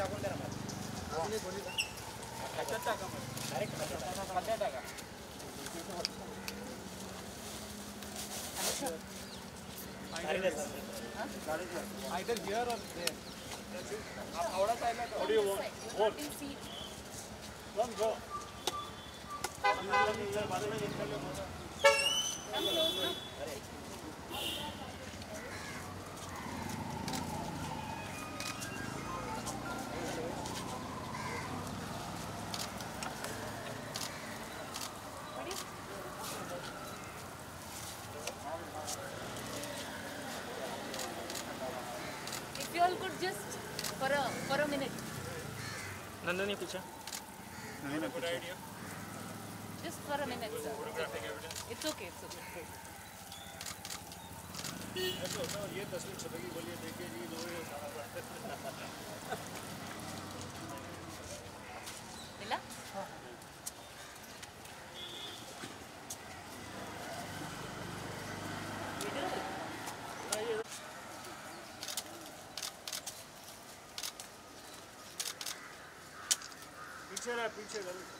Either here or there. आप थोड़ा सा है तो. What do you want? What? Come go. Come close. If you all could just for a minute. Nandini पीछे. Just for a minute, sir. It's okay. It's okay. ये तस्वीर छपेगी बोलिए देखिए जी मिला? पीछे रहा पीछे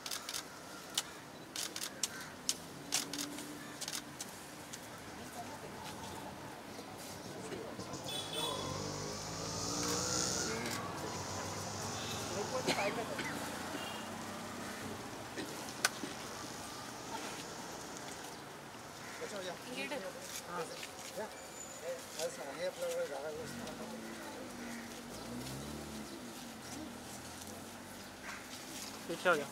पीछे हो गया.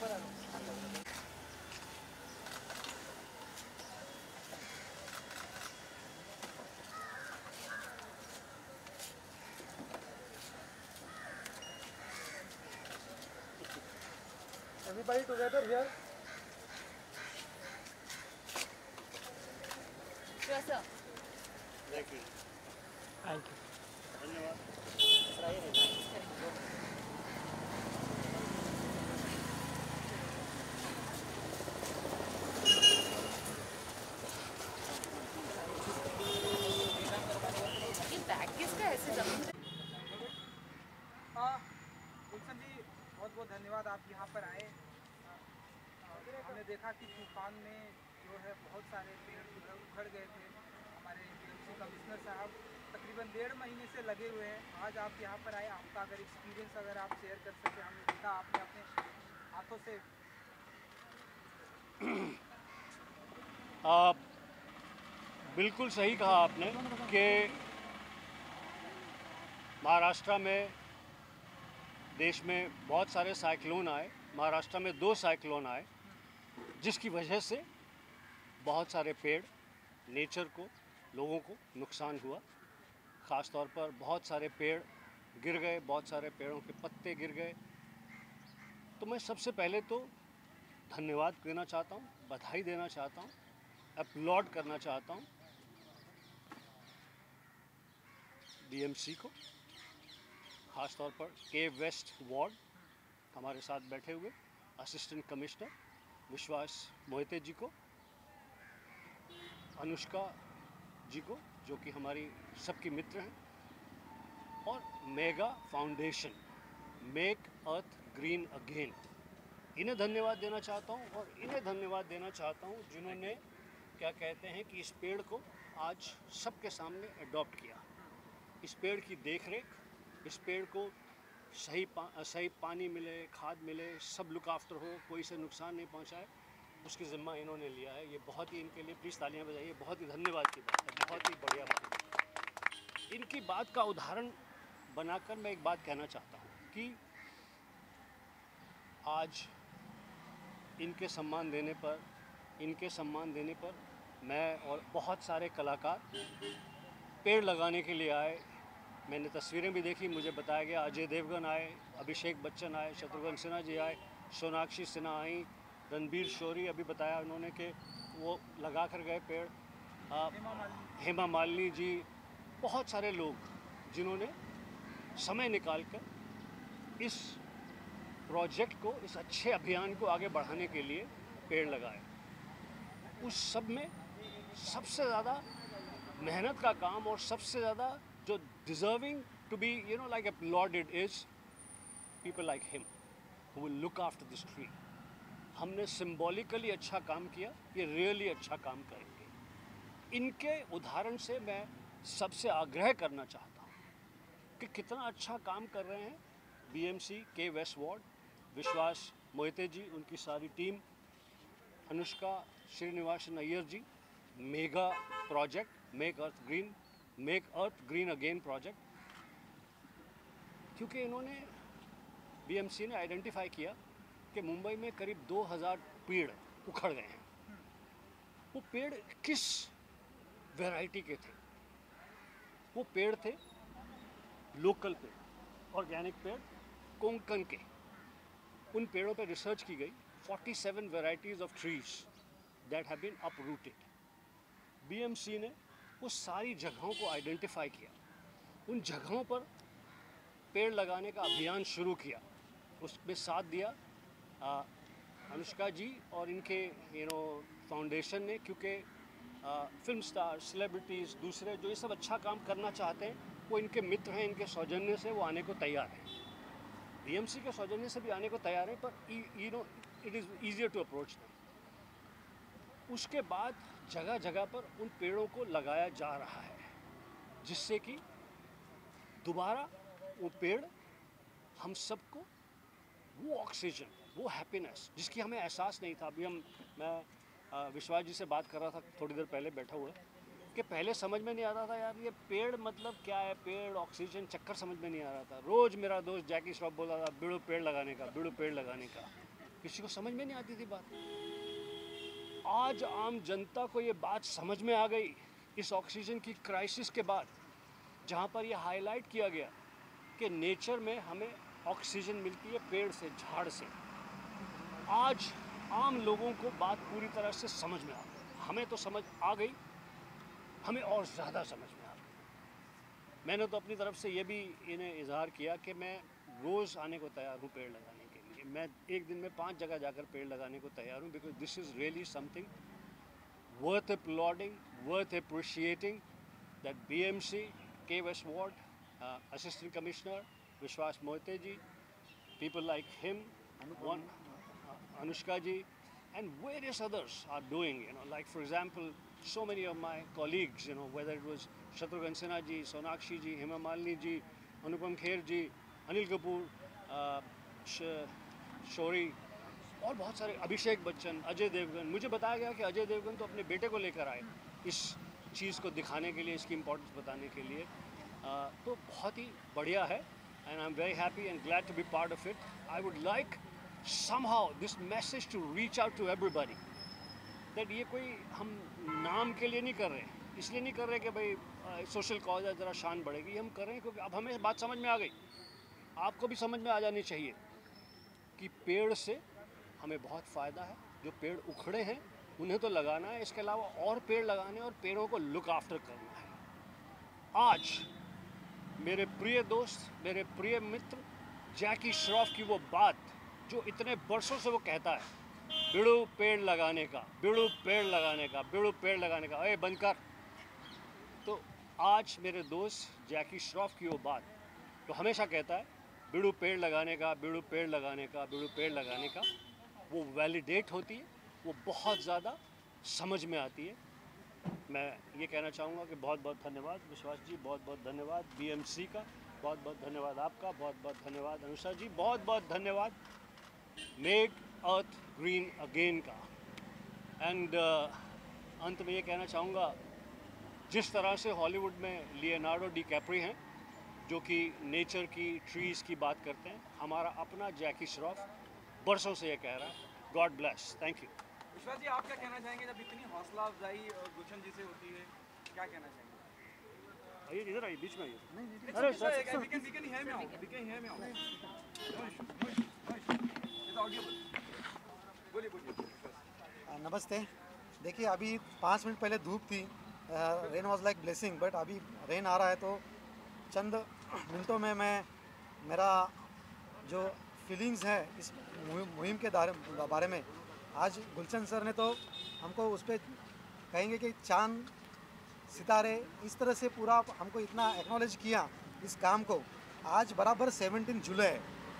Everybody together here. Sure, sir. Thank you. Thank you. धन्यवाद. ये बैग किसका ऐसे जमीन पे? गुलशन जी बहुत बहुत धन्यवाद आप यहाँ पर आए. हमने देखा कि तूफान में जो है बहुत सारे पेड़ जो है उखड़ गए थे. हमारे बीएमसी कमिश्नर साहब तकरीबन 1.5 महीने से लगे हुए हैं. आज आप यहाँ पर आए, आपका अगर एक्सपीरियंस अगर आप शेयर कर सके. हमने देखा आपने अपने हाथों से बिल्कुल सही कहा आपने कि महाराष्ट्र में देश में बहुत सारे साइक्लोन आए. महाराष्ट्र में 2 साइक्लोन आए जिसकी वजह से बहुत सारे पेड़, नेचर को, लोगों को नुकसान हुआ. ख़ास तौर पर बहुत सारे पेड़ गिर गए, बहुत सारे पेड़ों के पत्ते गिर गए. तो मैं सबसे पहले तो धन्यवाद देना चाहता हूँ, बधाई देना चाहता हूँ, अपलॉड करना चाहता हूँ बीएमसी को. ख़ास तौर पर के वेस्ट वार्ड हमारे साथ बैठे हुए असिस्टेंट कमिश्नर विश्वास मोहिते जी को, अनुष्का जी को जो कि हमारी सबकी मित्र हैं, और Mega Foundation make earth green again, इन्हें धन्यवाद देना चाहता हूं. और इन्हें धन्यवाद देना चाहता हूं जिन्होंने क्या कहते हैं कि इस पेड़ को आज सबके सामने अडॉप्ट किया. इस पेड़ की देखरेख, इस पेड़ को सही पानी मिले, खाद मिले, सब लुक आफ्टर हो, कोई से नुकसान नहीं पहुंचाए, उसकी ज़िम्मा इन्होंने लिया है. ये बहुत ही इनके लिए प्लीज़ तालियां बजाइए. बहुत ही धन्यवाद की बात है, बहुत ही बढ़िया बात है. इनकी बात का उदाहरण बनाकर मैं एक बात कहना चाहता हूँ कि आज इनके सम्मान देने पर मैं और बहुत सारे कलाकार पेड़ लगाने के लिए आए. मैंने तस्वीरें भी देखी, मुझे बताया गया अजय देवगन आए, अभिषेक बच्चन आए, शत्रुघ्न सिन्हा जी आए, सोनाक्षी सिन्हा आई, रणबीर शोरी अभी बताया उन्होंने कि वो लगा कर गए पेड़, हेमा मालिनी जी, बहुत सारे लोग जिन्होंने समय निकालकर इस प्रोजेक्ट को, इस अच्छे अभियान को आगे बढ़ाने के लिए पेड़ लगाए. उस सब में सबसे ज़्यादा मेहनत का काम और सबसे ज़्यादा जो deserving to be like uploaded is people like him who will look after this tree. हमने सिम्बॉलिकली अच्छा काम किया, ये रियली अच्छा काम करेंगे। इनके उदाहरण से मैं सबसे आग्रह करना चाहता हूँ कि कितना अच्छा काम कर रहे हैं बीएमसी के वेस्ट वार्ड, विश्वास मोहिते जी, उनकी सारी team, Anushka Srinivasan Iyer ji, mega project make earth green again project, क्योंकि इन्होंने बीएमसी ने आइडेंटिफाई किया कि मुंबई में करीब 2000 पेड़ उखड़ गए हैं। वो पेड़ किस वैरायटी के थे? वो पेड़ थे लोकल पेड़, ऑर्गेनिक पेड़, कोंकण के। उन पेड़ों पर रिसर्च की गई, 47 varieties of trees that have been uprooted. BMC ने उस सारी जगहों को आइडेंटिफाई किया, उन जगहों पर पेड़ लगाने का अभियान शुरू किया। उसमें साथ दिया अनुष्का जी और इनके फाउंडेशन ने, क्योंकि फिल्म स्टार, सेलिब्रिटीज़, दूसरे जो ये सब अच्छा काम करना चाहते हैं, वो इनके मित्र हैं, इनके सौजन्य से वो आने को तैयार हैं। बीएमसी के सौजन्य से भी आने को तैयार हैं, पर it is easier to approach them. उसके बाद जगह जगह पर उन पेड़ों को लगाया जा रहा है, जिससे कि दोबारा वो पेड़ हम सबको वो ऑक्सीजन, वो हैप्पीनेस जिसकी हमें एहसास नहीं था। अभी मैं विश्वास जी से बात कर रहा था थोड़ी देर पहले बैठा हुआ, कि पहले समझ में नहीं आ रहा था यार ये पेड़ मतलब क्या है, पेड़ ऑक्सीजन चक्कर समझ में नहीं आ रहा था। रोज़ मेरा दोस्त जैकी श्रॉफ बोल रहा था बिड़ू पेड़ लगाने का, बिड़ू पेड़ लगाने का, किसी को समझ में नहीं आती थी बात। आज आम जनता को ये बात समझ में आ गई इस ऑक्सीजन की क्राइसिस के बाद, जहाँ पर यह हाईलाइट किया गया कि नेचर में हमें ऑक्सीजन मिलती है पेड़ से, झाड़ से। आज आम लोगों को बात पूरी तरह से समझ में आ गई। हमें तो समझ आ गई, हमें और ज़्यादा समझ में आ गई। मैंने तो अपनी तरफ से ये भी इन्हें इजहार किया कि मैं रोज़ आने को तैयार हूँ पेड़ लगाने के लिए। मैं एक दिन में 5 जगह जाकर पेड़ लगाने को तैयार हूँ, because this is really something worth applauding, worth appreciating that BMC, K West Ward, Assistant Commissioner Vishwas Moite ji, people like him, Anushka ji, and various others are doing, like for example, so many of my colleagues, whether it was Shatrughan Sinha ji, Sonakshi ji, Hema Malini ji, Anupam Kher ji, Anil Kapoor, Shorey और बहुत सारे, अभिषेक बच्चन, अजय देवगन। मुझे बताया गया कि अजय देवगन तो अपने बेटे को लेकर आए इस चीज़ को दिखाने के लिए, इसकी इम्पोर्टेंस बताने के लिए। तो बहुत ही बढ़िया है, and I am very happy and glad to be part of it. I would like somehow this message to reach out to everybody that ये कोई हम नाम के लिए नहीं कर रहे हैं, इसलिए नहीं कर रहे कि भाई सोशल कॉज है ज़रा शान बढ़ेगी। हम कर रहे हैं क्योंकि अब हमें बात समझ में आ गई, आपको भी समझ में आ जानी चाहिए कि पेड़ से हमें बहुत फ़ायदा है। जो पेड़ उखड़े हैं उन्हें तो लगाना है, इसके अलावा और पेड़ लगाने और पेड़ों को लुक आफ्टर करना है। आज मेरे प्रिय दोस्त, मेरे प्रिय मित्र जैकी श्रॉफ की वो बात जो इतने बरसों से वो कहता है, बिड़ू पेड़ लगाने का, बिड़ू पेड़ लगाने का, बिड़ू पेड़ लगाने का, अरे बंद कर। तो आज मेरे दोस्त जैकी श्रॉफ की वो बात तो हमेशा कहता है बिड़ू पेड़ लगाने का, बिड़ू पेड़ लगाने का, बिड़ू पेड़ लगाने का, वो वैलिडेट होती है, वो बहुत ज़्यादा समझ में आती है। मैं ये कहना चाहूँगा कि बहुत बहुत धन्यवाद विश्वास जी, बहुत बहुत धन्यवाद बीएमसी का, बहुत बहुत धन्यवाद आपका, बहुत बहुत धन्यवाद अनुषा जी, बहुत बहुत धन्यवाद मेक अर्थ ग्रीन अगेन का। एंड अंत में ये कहना चाहूँगा, जिस तरह से हॉलीवुड में लियोनार्डो डिकैप्रियो हैं जो कि नेचर की, ट्रीज़ की बात करते हैं, हमारा अपना जैकी श्रॉफ बरसों से ये कह रहा है। God bless, thank you. Vishwas ji, आप क्या कहना चाहेंगे जब इतनी हौसला अफजाई गुलशन जी से होती है, क्या कहना चाहेंगे? आइए इधर आइए, बीच में आइए। अरे sir, we can hear me out. We can hear me out. बोलिए बोलिए। नमस्ते। देखिए अभी 5 मिनट पहले धूप थी, rain was like blessing, but अभी रेन आ रहा है, तो चंद मिनटों में मैं मेरा जो फीलिंग्स है इस मुहिम के बारे में, आज गुलशन सर ने तो हमको उस पर कहेंगे कि चांद सितारे इस तरह से पूरा हमको इतना एक्नॉलेज किया इस काम को। आज बराबर 17 जुलाई है,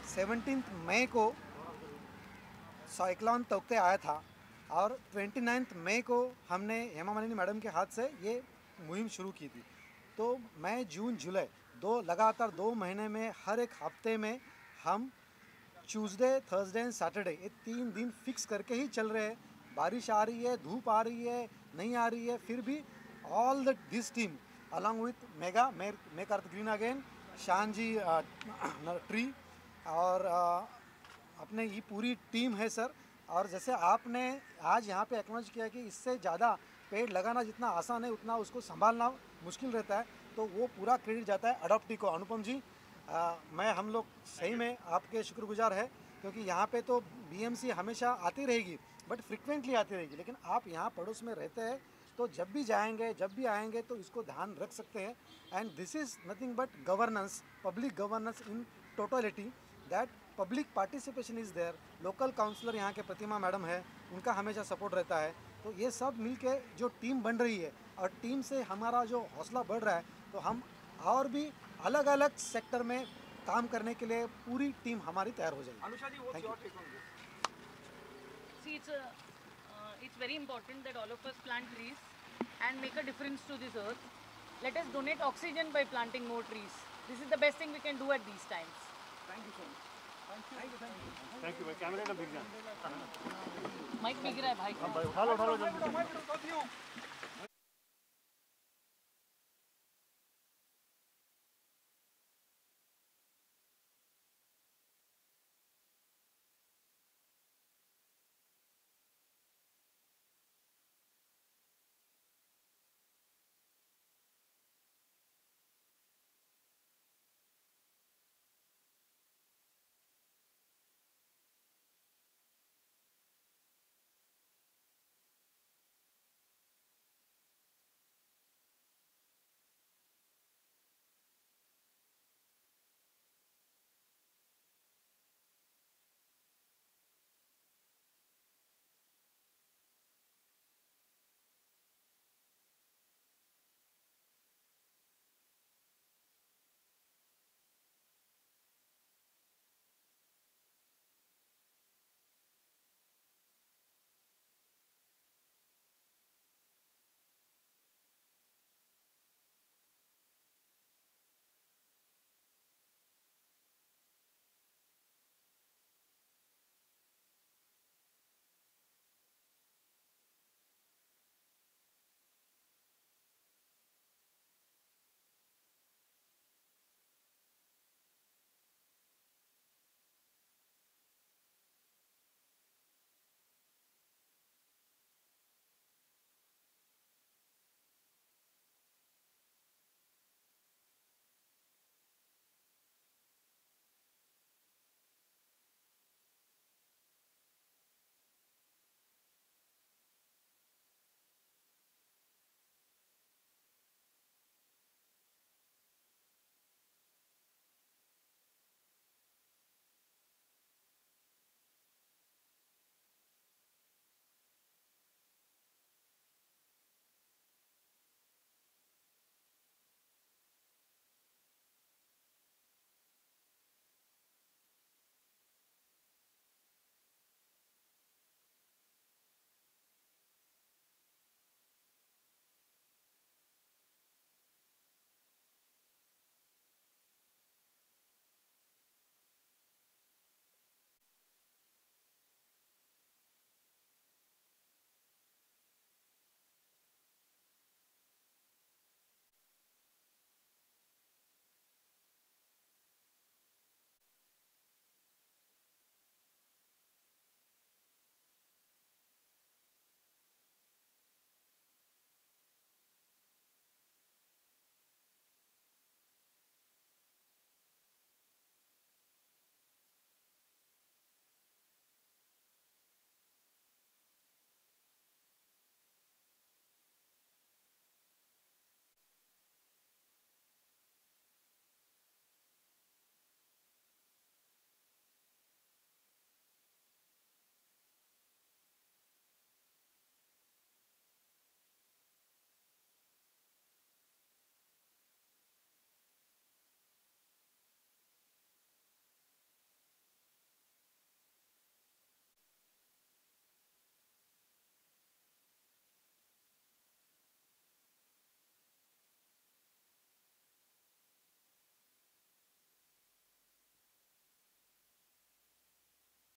17 मई को साइक्लोन तोक्ते आया था और 29 मई को हमने हेमा मालिनी मैडम के हाथ से ये मुहिम शुरू की थी। तो मई जून जुलाई लगातार 2 महीने में हर एक हफ्ते में हम ट्यूसडे थर्सडे एंड सैटरडे ये 3 दिन फिक्स करके ही चल रहे हैं। बारिश आ रही है, धूप आ रही है, नहीं आ रही है, फिर भी all this team along with mega make earth green again, Shaan ji tree और अपने ये पूरी टीम है सर। और जैसे आपने आज यहाँ पे एक्नॉलेज किया कि इससे ज़्यादा पेड़ लगाना जितना आसान है उतना उसको संभालना मुश्किल रहता है, तो वो पूरा क्रेडिट जाता है अडॉप्टी को। अनुपम जी, मैं हम लोग सही में आपके शुक्रगुजार है, क्योंकि यहाँ पे तो बीएमसी हमेशा आती रहेगी बट फ्रिक्वेंटली आती रहेगी, लेकिन आप यहाँ पड़ोस में रहते हैं तो जब भी जाएंगे जब भी आएंगे तो इसको ध्यान रख सकते हैं। And this is nothing but governance, public governance in totality, that public participation is there. Local councillor यहाँ के प्रतिमा मैडम है, उनका हमेशा सपोर्ट रहता है। तो ये सब मिलके जो टीम बन रही है और टीम से हमारा जो हौसला बढ़ रहा है, तो हम और भी अलग अलग सेक्टर में काम करने के लिए पूरी टीम हमारी तैयार हो जाएगी। Anusha ji, what's your take on this? See, it's very important that all of us plant trees and make a difference to this earth. Let us donate oxygen by planting more trees. This is the best thing we can do at these times. Thank you so much. Thank you. Thank you भाई, कैमरे ना बिक जाए। Mic बिक रहा है भाई। उठा लो मैं उठाती हूँ।